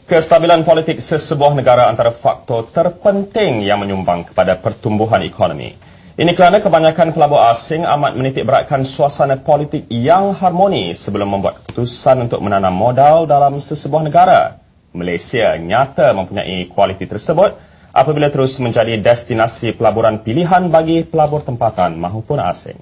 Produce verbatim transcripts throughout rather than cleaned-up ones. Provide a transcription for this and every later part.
Kestabilan politik sesebuah negara antara faktor terpenting yang menyumbang kepada pertumbuhan ekonomi. Ini kerana kebanyakan pelabur asing amat menitik beratkan suasana politik yang harmoni sebelum membuat keputusan untuk menanam modal dalam sesebuah negara. Malaysia nyata mempunyai kualiti tersebut apabila terus menjadi destinasi pelaburan pilihan bagi pelabur tempatan maupun asing.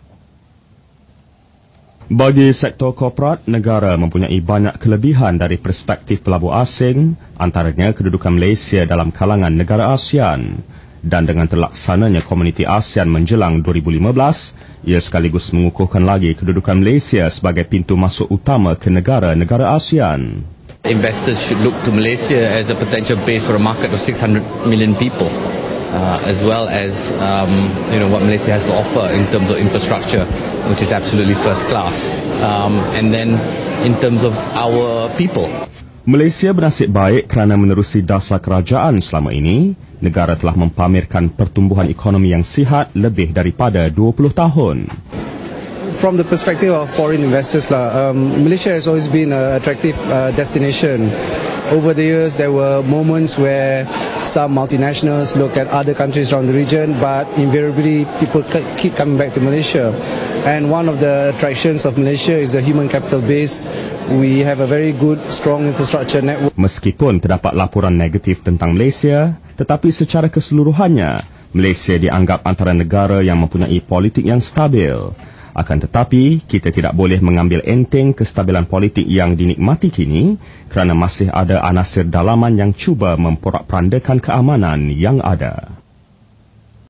Bagi sektor korporat, negara mempunyai banyak kelebihan dari perspektif pelabur asing, antaranya kedudukan Malaysia dalam kalangan negara ASEAN. Dan dengan terlaksananya komuniti ASEAN menjelang dua ribu lima belas, ia sekaligus mengukuhkan lagi kedudukan Malaysia sebagai pintu masuk utama ke negara-negara ASEAN. Investors should look to Malaysia as a potential base for a market of six hundred million people, uh, as well as um, you know what Malaysia has to offer in terms of infrastructure, which is absolutely first class, um, and then in terms of our people. Malaysia bernasib baik kerana menerusi dasar kerajaan selama ini, negara telah mempamerkan pertumbuhan ekonomi yang sihat lebih daripada dua puluh tahun. From the perspective of foreign investors, um, Malaysia has always been an attractive uh, destination. Over the years, there were moments where some multinationals look at other countries around the region, but invariably people keep coming back to Malaysia. And one of the attractions of Malaysia is the human capital base. We have a very good, strong infrastructure network. Meskipun terdapat laporan negatif tentang Malaysia, tetapi secara keseluruhannya, Malaysia dianggap antara negara yang mempunyai politik yang stabil. Akan tetapi, kita tidak boleh mengambil enteng kestabilan politik yang dinikmati kini kerana masih ada anasir dalaman yang cuba memporak-perandakan keamanan yang ada.